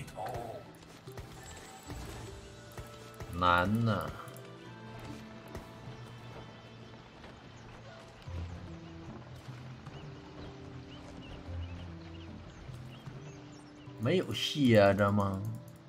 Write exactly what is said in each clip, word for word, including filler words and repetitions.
难呐！没有蝎子吗？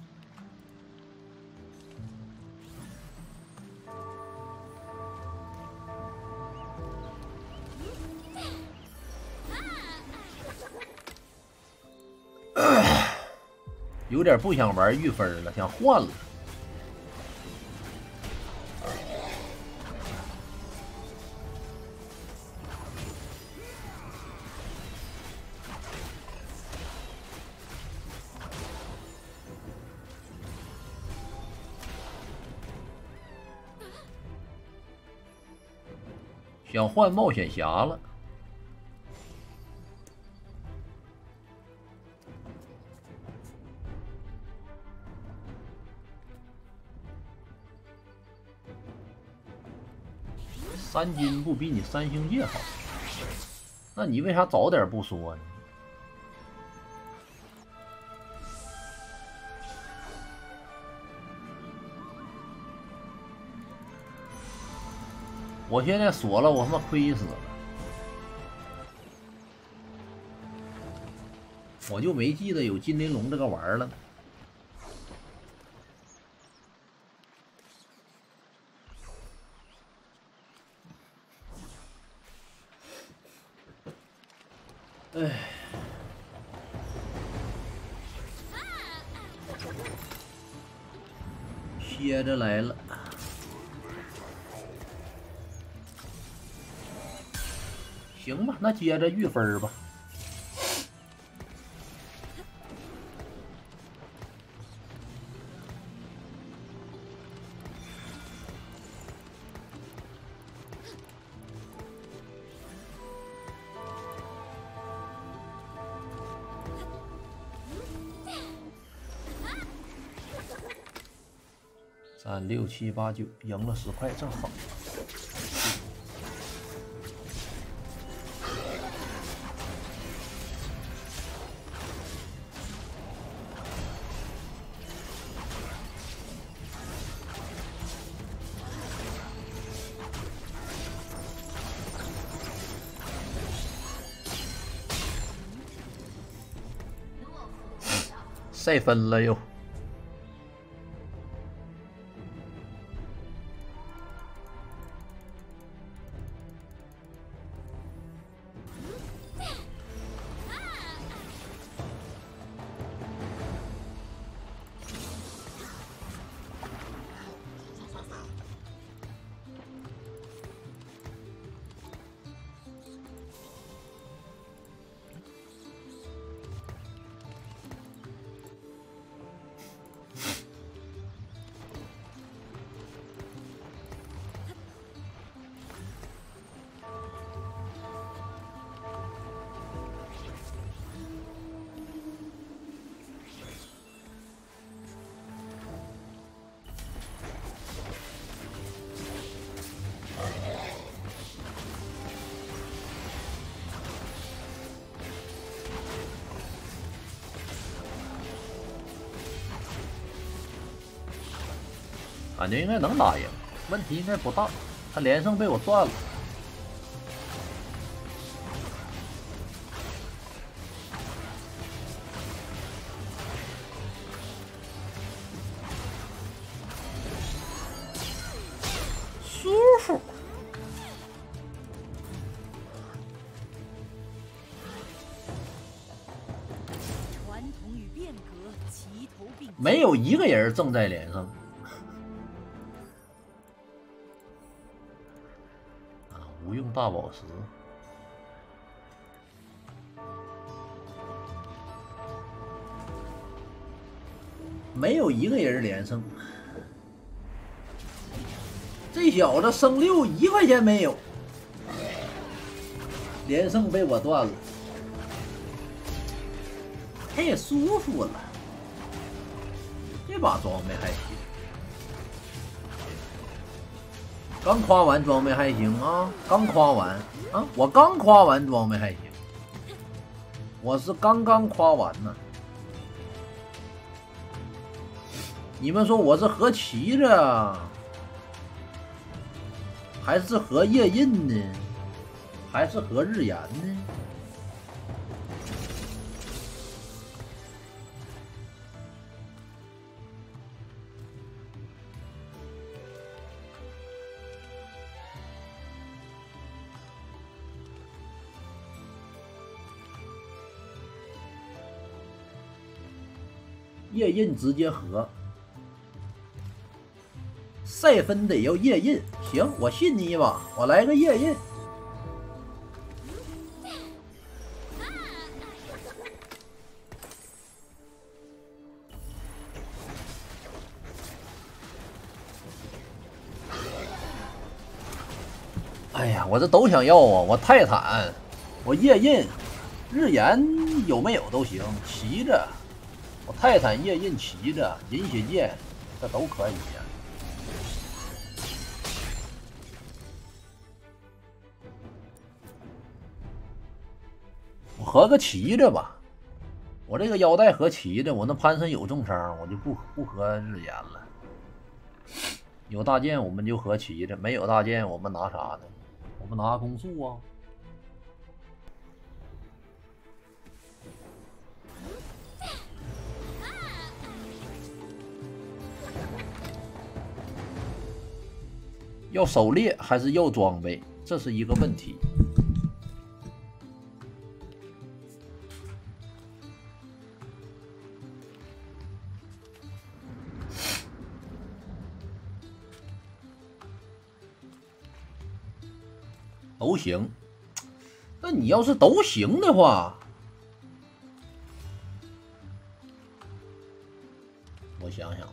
有点不想玩御分了，想换了。想换冒险侠了。三金不比你三星界好，那你为啥早点不说呢？我现在锁了，我他妈亏死了，我就没记得有金鳞龙这个玩意儿了。哎，蝎子来了。行吧，那接着御分吧。三六七八九，赢了十块，正好。晒分了又。感觉应该能打赢，问题应该不大。他连胜被我赚了。舒服。传统与变革齐头并进，没有一个人正在连胜。无用大宝石，没有一个人连胜。这小子升六一块钱没有，连胜被我断了，太舒服了。这把装备还行。刚夸完装备还行啊，刚夸完啊，我刚夸完装备还行，我是刚刚夸完呢。 你们说我是合旗子啊，还是合夜印呢？还是合日炎呢？夜印直接合，赛分得要夜印。行，我信你一把，我来个夜印。哎呀，我这都想要啊！我泰坦，我夜印，日炎有没有都行，骑着。我泰坦夜印骑着银血剑，这都可以呀、啊。我合个骑着吧，我这个腰带合骑着，我那潘森有重伤，我就不不合日炎了。有大剑我们就合骑着，没有大剑我们拿啥呢？我们拿攻速啊。要狩猎还是要装备，这是一个问题。都行，那你要是都行的话，我想想啊。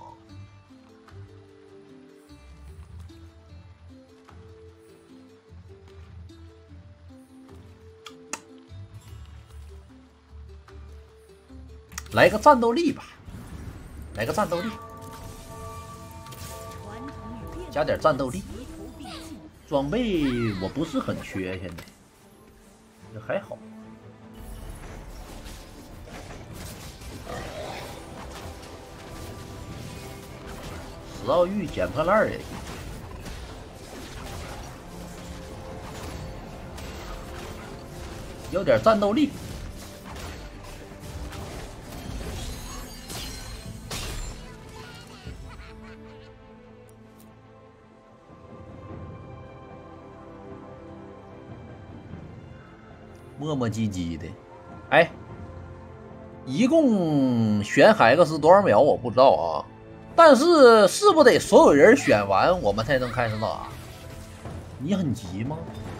来个战斗力吧，来个战斗力，加点战斗力。装备我不是很缺，现在这还好。十奥玉捡破烂也行。有点战斗力。磨磨唧唧的，哎，一共选海克斯多少秒我不知道啊，但是是不得所有人选完我们才能开始打？你很急吗？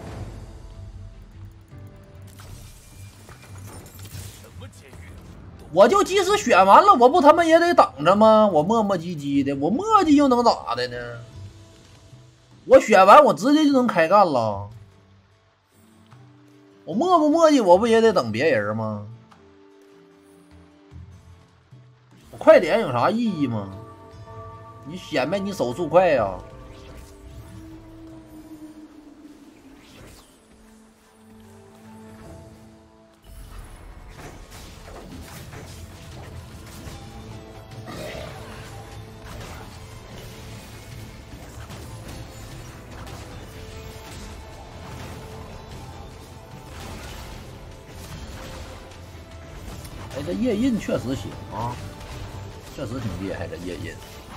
我就即使选完了，我不他妈也得等着吗？我磨磨唧唧的，我磨叽又能咋的呢？我选完我直接就能开干了。我磨不磨叽，我不也得等别人吗？我快点有啥意义吗？你显摆你手速快呀、啊！哎，这夜印确实行啊，确实挺厉害的夜印。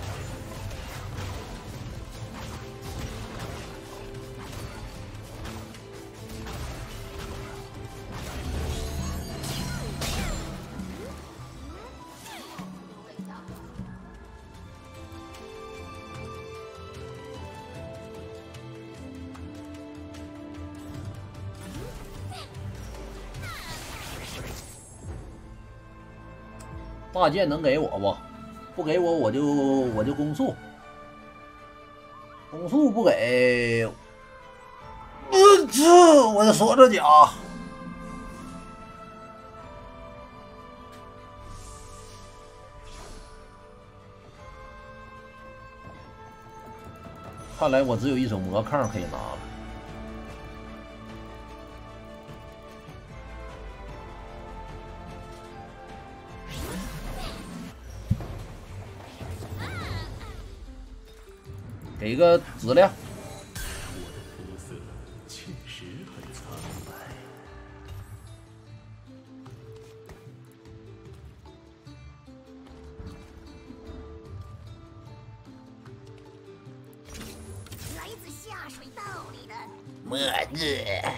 大剑能给我不？不给我我就我就攻速，攻速不给，我操！我的锁着甲，看来我只有一手魔抗可以拿了。 给个质量。 我的肤色确实很苍白。 来自下水道里的么子。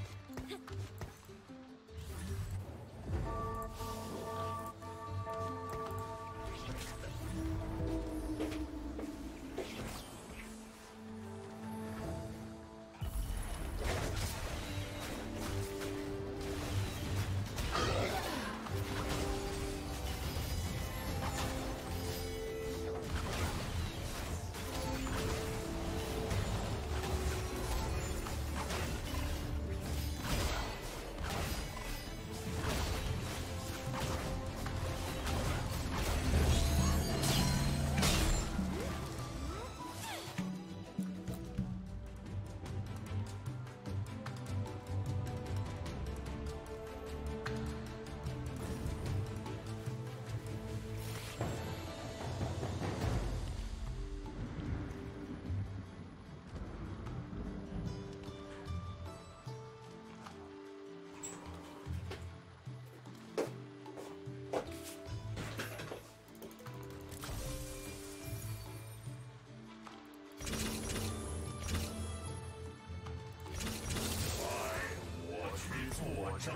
作战。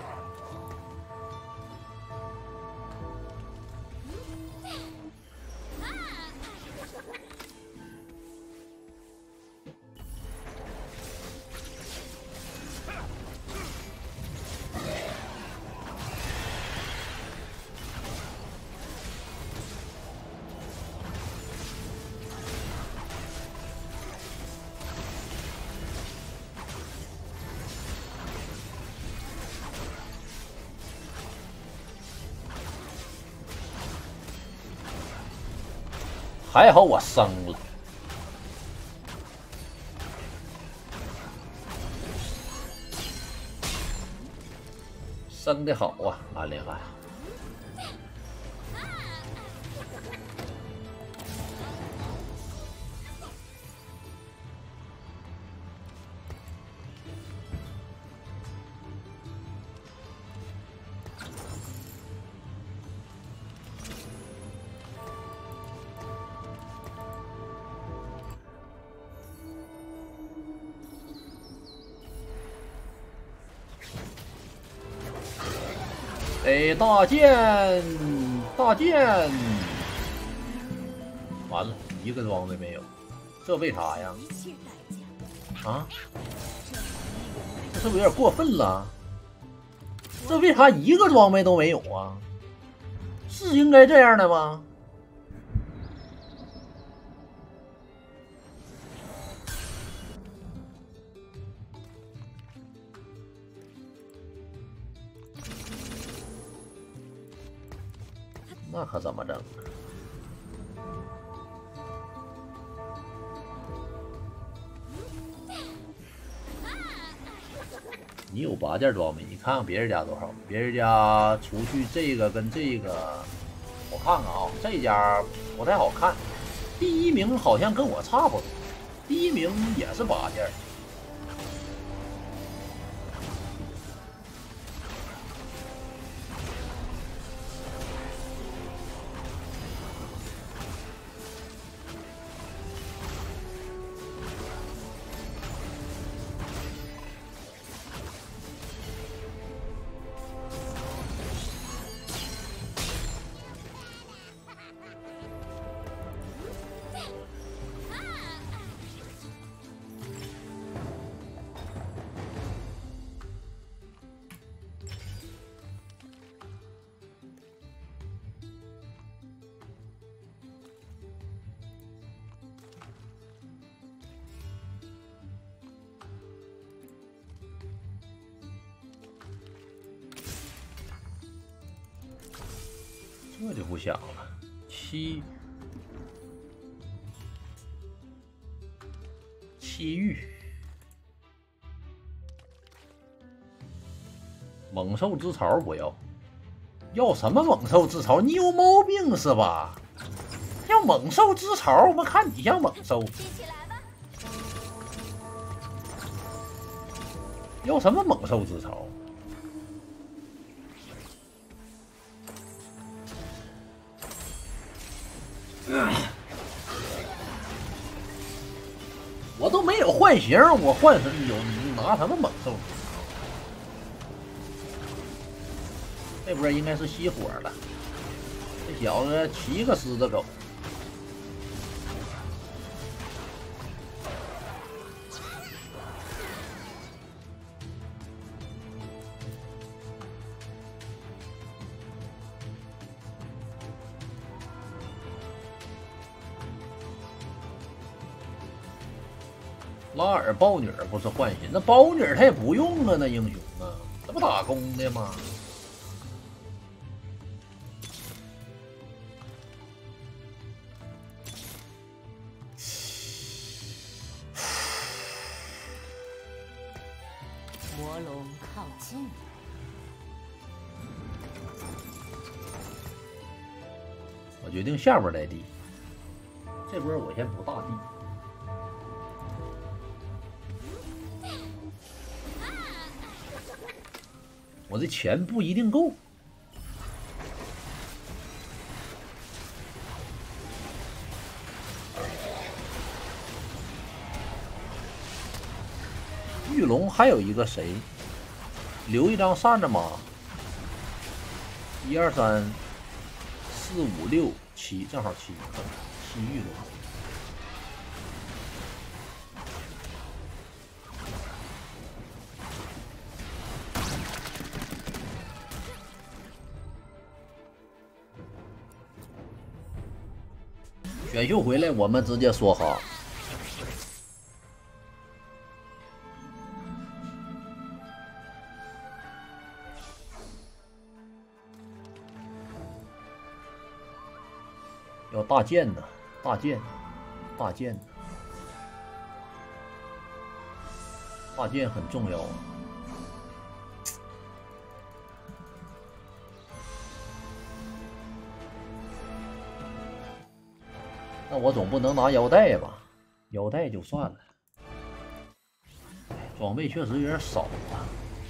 还好我生了。生的好啊，安利汉。哎，大剑，大剑，完了，一个装备没有，这为啥呀？啊？这是不是有点过分了？这为啥一个装备都没有啊？是应该这样的吗？那可怎么整？你有八件装备，你看看别人家多少？别人家除去这个跟这个，我看看啊，这家不太好看。第一名好像跟我差不多，第一名也是八件。这就不想了，七七玉，猛兽之巢不要，要什么猛兽之巢？你有毛病是吧？要猛兽之巢，我看你像猛兽。 接起来吧。 要什么猛兽之巢？我都没有换型，我换什么有？你拿什么猛兽？这波应该是熄火了。这小子七个狮子狗。拉尔豹女不是唤醒，那豹女她也不用啊，那英雄啊，这不打工的吗？ 魔龙靠近了。 我决定下边来地，这波我先补大地。我这钱不一定够。玉龙还有一个谁？留一张扇子吗？一二三四五六七，正好七，七玉龙。选秀回来，我们直接说哈。要大剑呢，大剑，大剑，大剑很重要啊。那我总不能拿腰带吧？腰带就算了，装备确实有点少啊。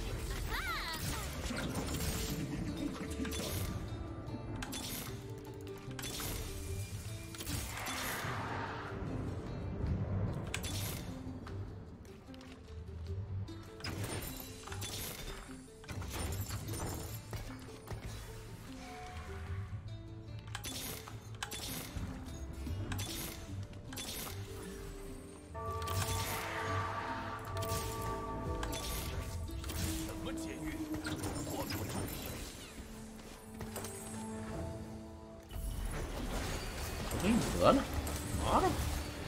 给你得了，拿着吧。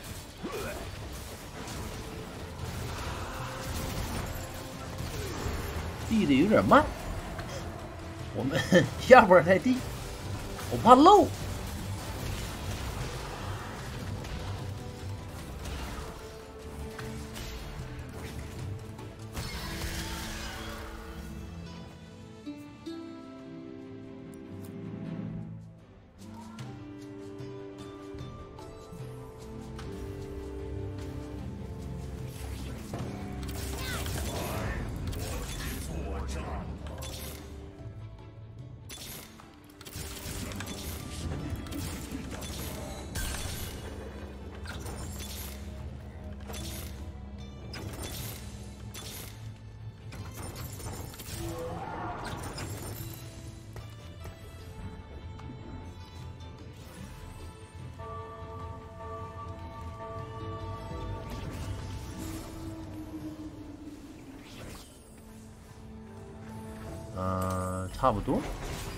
递的有点慢，我们下波再递，我怕漏。嗯，差不多。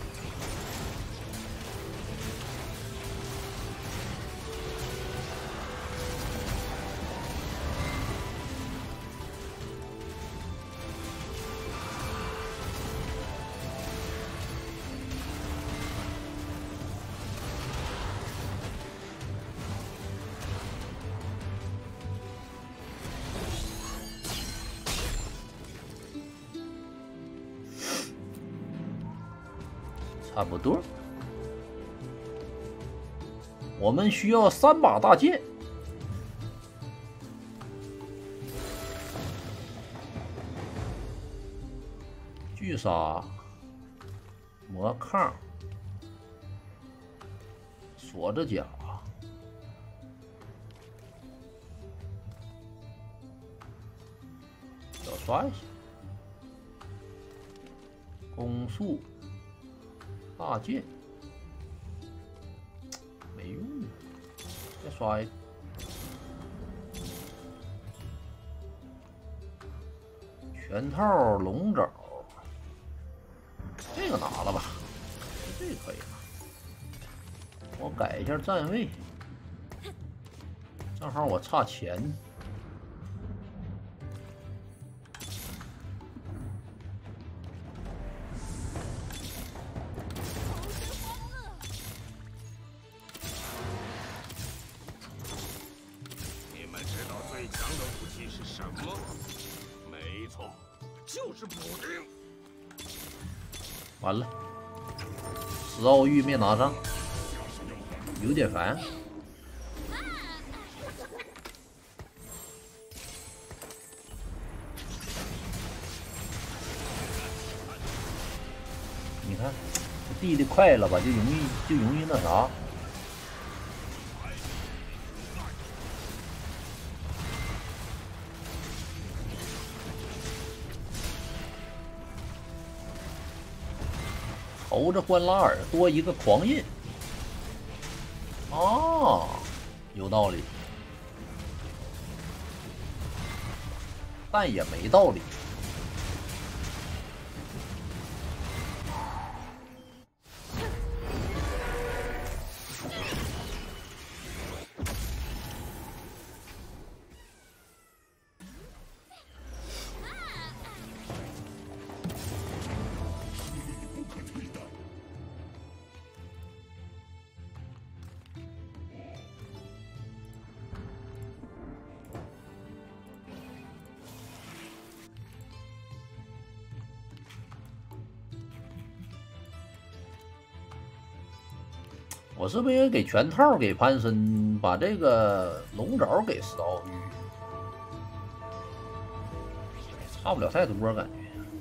差不多，我们需要三把大剑。 巨鲨、魔抗、锁子甲、小刷一下，攻速、大剑，没用啊，再刷一个。全套龙爪，这个拿了吧，这个可以了。我改一下站位，正好我差钱。 你们知道最强的武器是什么？没错，就是补丁。 完了，十奥玉没拿上，有点烦。你看，递的快了吧，就容易就容易那啥。猴子换拉尔多一个狂印，哦，有道理，但也没道理。我是不是也给全套给潘森，把这个龙爪给十奥玉，差不了太多感觉。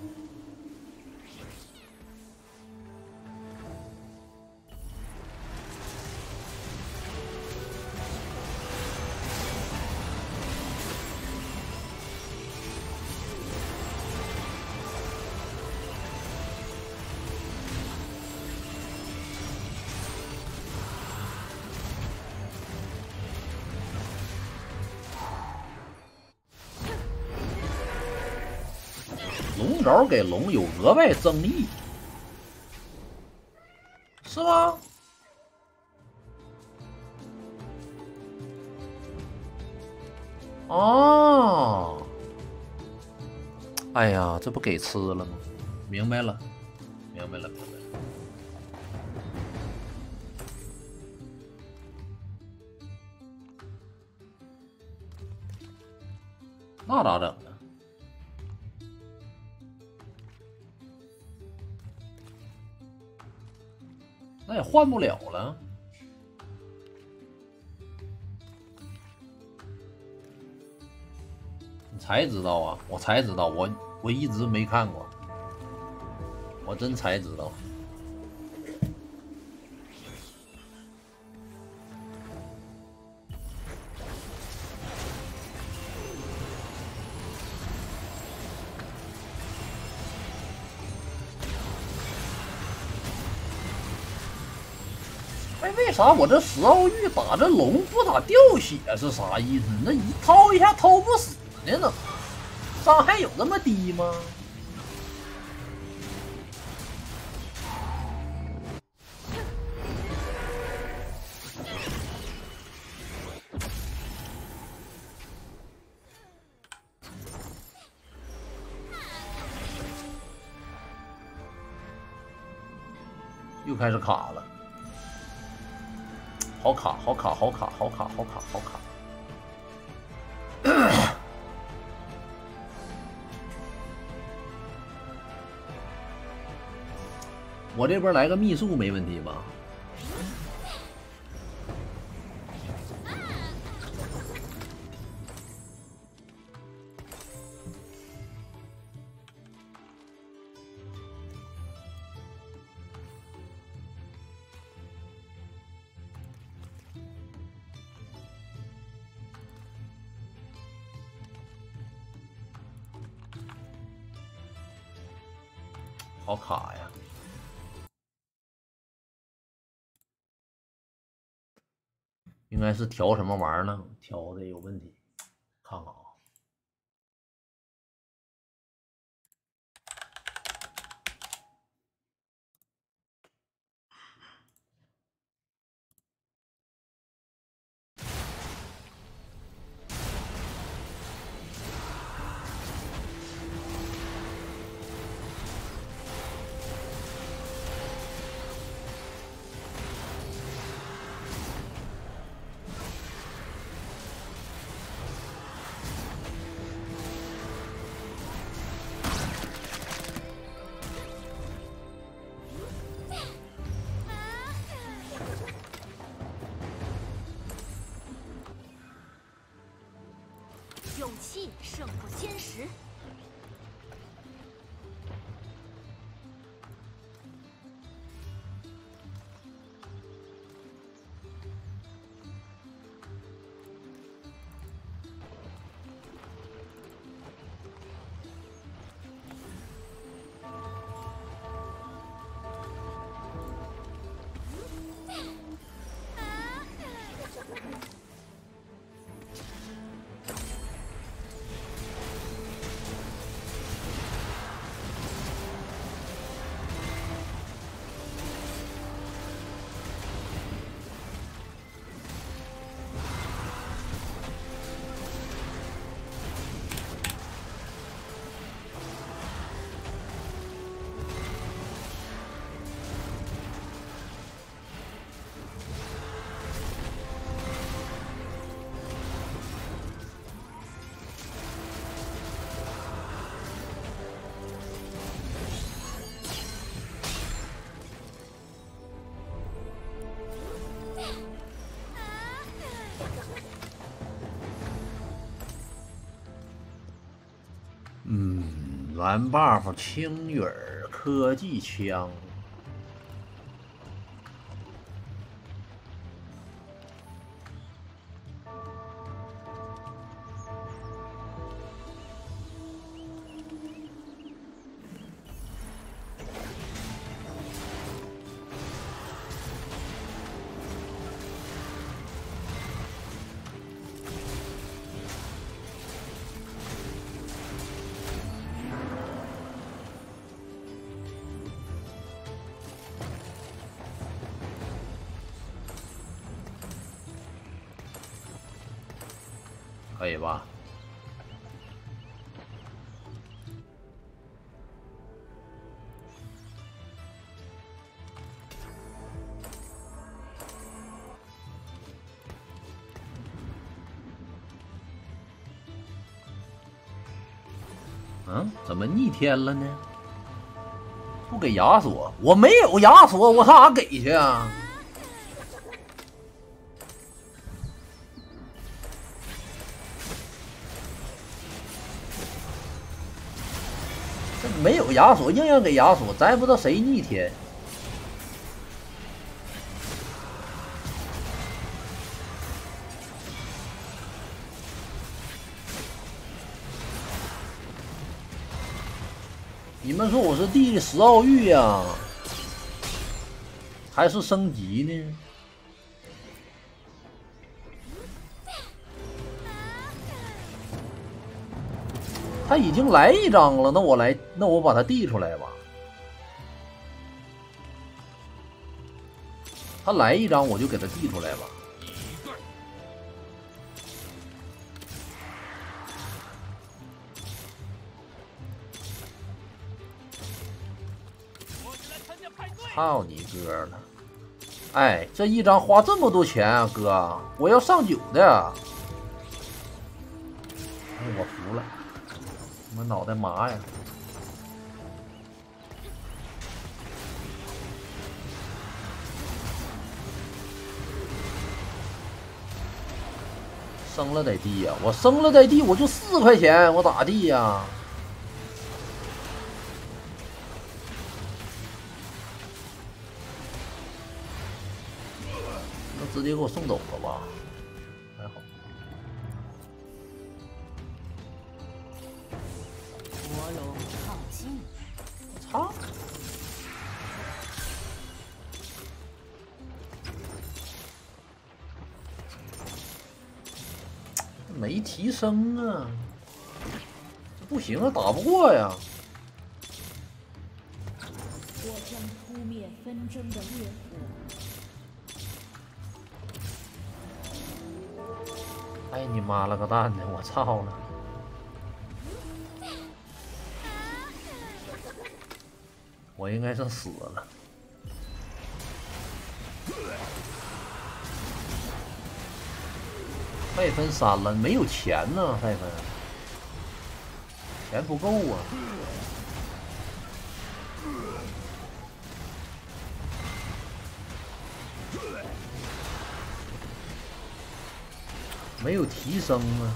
龙爪给龙有额外增益，是吗？哦，哎呀，这不给吃了吗？明白了，明白了，明白了。那咋整啊？那也换不了了。你才知道啊？我才知道，我我一直没看过，我真才知道。哎，为啥我这十奥玉打这龙不打掉血是啥意思？那一掏一下掏不死呢？呢？伤害有这么低吗？又开始卡了。好卡，好卡，好卡，好卡，好卡，好卡。我这边来个秘术没问题吧？ 好卡呀！应该是调什么玩意儿了？调的有问题，看看啊。 勇气胜过坚实。 嗯，蓝 buff 青羽儿科技枪。可以吧？嗯，怎么逆天了呢？不给亚索，我没有亚索，我上哪给去啊？没有亚索，硬要给亚索，咱也不知道谁逆天。你们说我是第十奥域呀，还是升级呢？他已经来一张了，那我来，那我把它递出来吧。他来一张，我就给他递出来吧。操你哥了！哎，这一张花这么多钱啊，哥，我要上九的。哎，我服了。我脑袋麻呀！升了得地呀！我升了得地，我就四块钱，我咋地呀？那直接给我送走了吧？还好。 魔龙靠近。 操！ 没提升啊，这不行啊，打不过呀。 我将扑灭纷争的烈火。 哎你妈了个蛋的，我操了！我应该是死了。赛芬删了，没有钱呢，赛芬，钱不够啊。没有提升啊。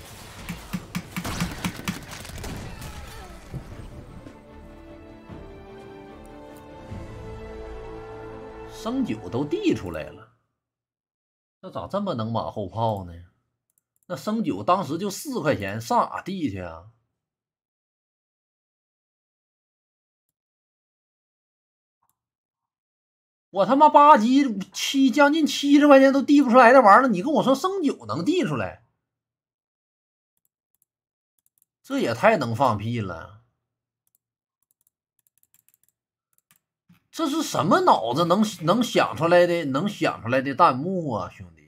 升九都递出来了，这咋这么能马后炮呢？那升九当时就四块钱，上哪递去啊？我他妈八级七将近七十块钱都递不出来的玩意儿，你跟我说升九能递出来？这也太能放屁了！这是什么脑子能能想出来的？能想出来的弹幕啊，兄弟！